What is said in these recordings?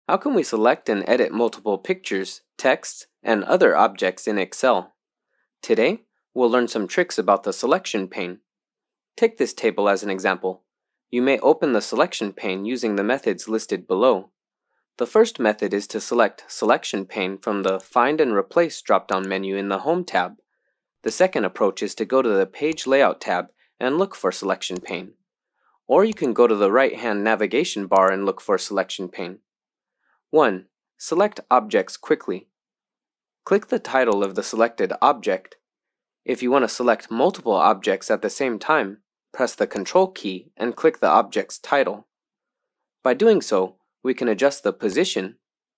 How can we select and edit multiple pictures, text, and other objects in Excel? Today, we'll learn some tricks about the selection pane. Take this table as an example. You may open the selection pane using the methods listed below. The first method is to select Selection Pane from the Find and Replace drop-down menu in the Home tab. The second approach is to go to the Page Layout tab and look for Selection Pane. Or you can go to the right-hand navigation bar and look for Selection Pane. 1. Select Objects quickly. Click the title of the selected object. If you want to select multiple objects at the same time, press the Control key and click the object's title. By doing so, we can adjust the position,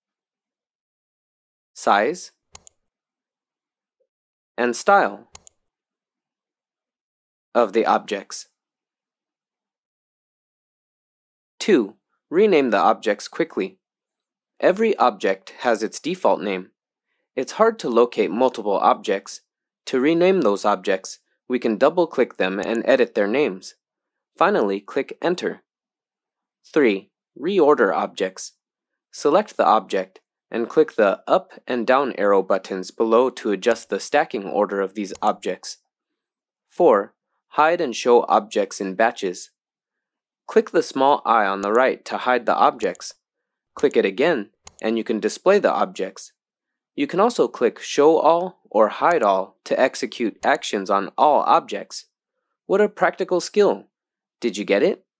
size, and style of the objects. 2. Rename the objects quickly. Every object has its default name. It's hard to locate multiple objects. To rename those objects, we can double-click them and edit their names. Finally, click Enter. 3. Reorder objects. Select the object and click the up and down arrow buttons below to adjust the stacking order of these objects. 4. Hide and show objects in batches. Click the small eye on the right to hide the objects. Click it again and you can display the objects. You can also click Show All or Hide All to execute actions on all objects. What a practical skill! Did you get it?